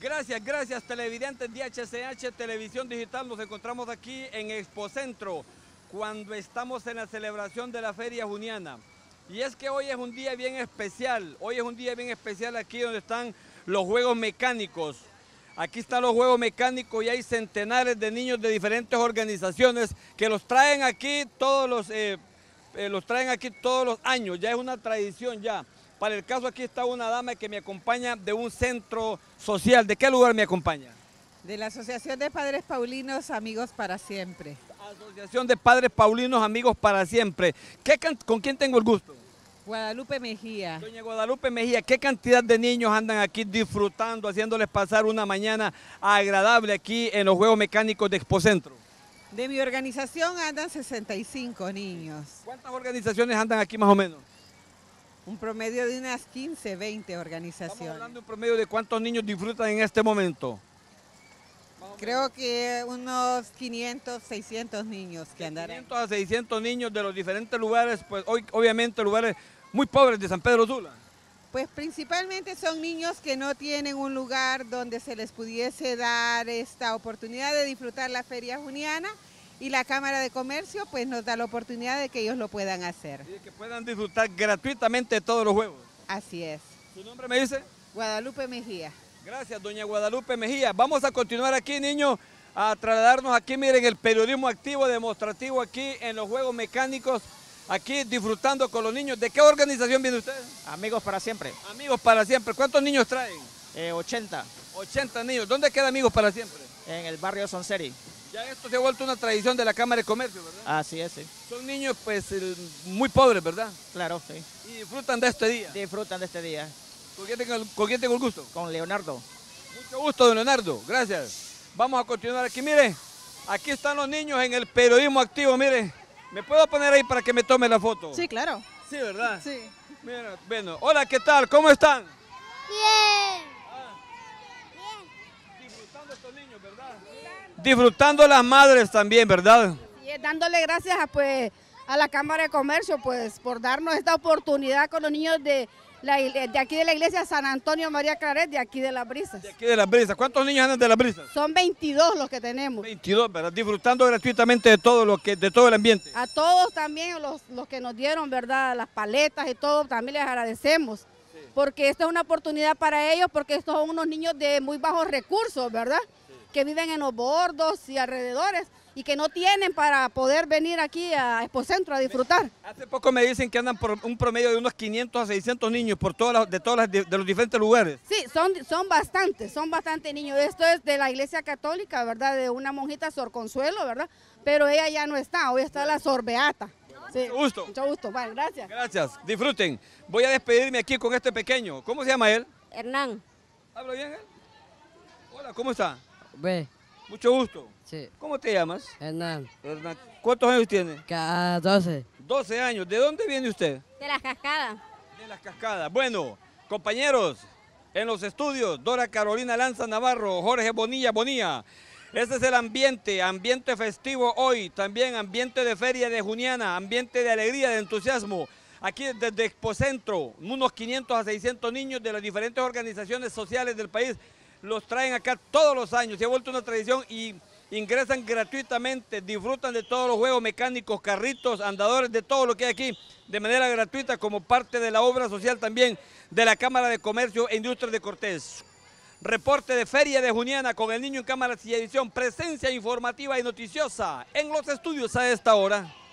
Gracias televidentes de HCH Televisión Digital. Nos encontramos aquí en Expocentro cuando estamos en la celebración de la Feria Juniana. Y es que hoy es un día bien especial. Hoy es un día bien especial aquí donde están los juegos mecánicos. Aquí están los juegos mecánicos y hay centenares de niños de diferentes organizaciones que los traen aquí todos los años. Ya es una tradición ya. Para el caso aquí está una dama que me acompaña de un centro social. ¿De qué lugar me acompaña? De la Asociación de Padres Paulinos Amigos para Siempre. Asociación de Padres Paulinos Amigos para Siempre. ¿Con quién tengo el gusto? Guadalupe Mejía. Doña Guadalupe Mejía, ¿qué cantidad de niños andan aquí disfrutando, haciéndoles pasar una mañana agradable aquí en los Juegos Mecánicos de Expocentro? De mi organización andan 65 niños. ¿Cuántas organizaciones andan aquí más o menos? Un promedio de unas 15, 20 organizaciones. Estamos hablando de un promedio de cuántos niños disfrutan en este momento. Creo que unos 500, 600 niños que andarán. 500 a 600 niños de los diferentes lugares, pues hoy obviamente lugares muy pobres de San Pedro Sula. Pues principalmente son niños que no tienen un lugar donde se les pudiese dar esta oportunidad de disfrutar la Feria Juniana, y la Cámara de Comercio pues nos da la oportunidad de que ellos lo puedan hacer. Y que puedan disfrutar gratuitamente de todos los juegos. Así es. ¿Su nombre me dice? Guadalupe Mejía. Gracias, doña Guadalupe Mejía. Vamos a continuar aquí, niños, a trasladarnos aquí, miren, el periodismo activo, demostrativo aquí en los Juegos Mecánicos, aquí disfrutando con los niños. ¿De qué organización viene usted? Amigos para Siempre. Amigos para Siempre. ¿Cuántos niños traen? 80. 80 niños. ¿Dónde queda Amigos para Siempre? En el barrio Sonseri. Ya esto se ha vuelto una tradición de la Cámara de Comercio, ¿verdad? Así es, sí. Son niños, pues, muy pobres, ¿verdad? Claro, sí. Y disfrutan de este día. Disfrutan de este día. ¿Con quién tengo el gusto? Con Leonardo. Mucho gusto, don Leonardo. Gracias. Vamos a continuar aquí. Mire, aquí están los niños en el periodismo activo. Mire, ¿me puedo poner ahí para que me tome la foto? Sí, claro. Sí, ¿verdad? Sí. Mira, bueno, hola, ¿qué tal? ¿Cómo están? Bien. Disfrutando estos niños, ¿verdad? Disfrutando las madres también, ¿verdad? Y dándole gracias a la Cámara de Comercio pues por darnos esta oportunidad con los niños de aquí de la iglesia San Antonio María Claret, de aquí de Las Brisas. De aquí de Las Brisas. ¿Cuántos niños andan de Las Brisas? Son 22 los que tenemos. 22, ¿verdad? Disfrutando gratuitamente de todo el ambiente. A todos también los que nos dieron, ¿verdad? Las paletas y todo, también les agradecemos. Sí. Porque esto es una oportunidad para ellos, porque estos son unos niños de muy bajos recursos, ¿verdad? Sí. Que viven en los bordos y alrededores y que no tienen para poder venir aquí a Expocentro a disfrutar. Hace poco me dicen que andan por un promedio de unos 500 a 600 niños por de los diferentes lugares. Sí, son bastantes niños. Esto es de la Iglesia Católica, ¿verdad? De una monjita Sor Consuelo, ¿verdad? Pero ella ya no está, hoy está la Sor Beata. Sí. Mucho gusto. Mucho gusto, vale, gracias. Gracias, disfruten. Voy a despedirme aquí con este pequeño. ¿Cómo se llama él? Hernán. ¿Habla bien él? Hola, ¿cómo está? Ve. Mucho gusto. Sí. ¿Cómo te llamas? Hernán. Hernán. ¿Cuántos años tiene? 12. 12 años. ¿De dónde viene usted? De las Cascadas. De las Cascadas. Bueno, compañeros, en los estudios, Dora Carolina Lanza Navarro, Jorge Bonilla. Este es el ambiente festivo hoy, también ambiente de feria de Juniana, ambiente de alegría, de entusiasmo. Aquí desde Expocentro, unos 500 a 600 niños de las diferentes organizaciones sociales del país los traen acá todos los años. Se ha vuelto una tradición y ingresan gratuitamente, disfrutan de todos los juegos mecánicos, carritos, andadores, de todo lo que hay aquí de manera gratuita como parte de la obra social también de la Cámara de Comercio e Industrias de Cortés. Reporte de Feria de Juniana con el niño en cámara y edición, presencia informativa y noticiosa en los estudios a esta hora.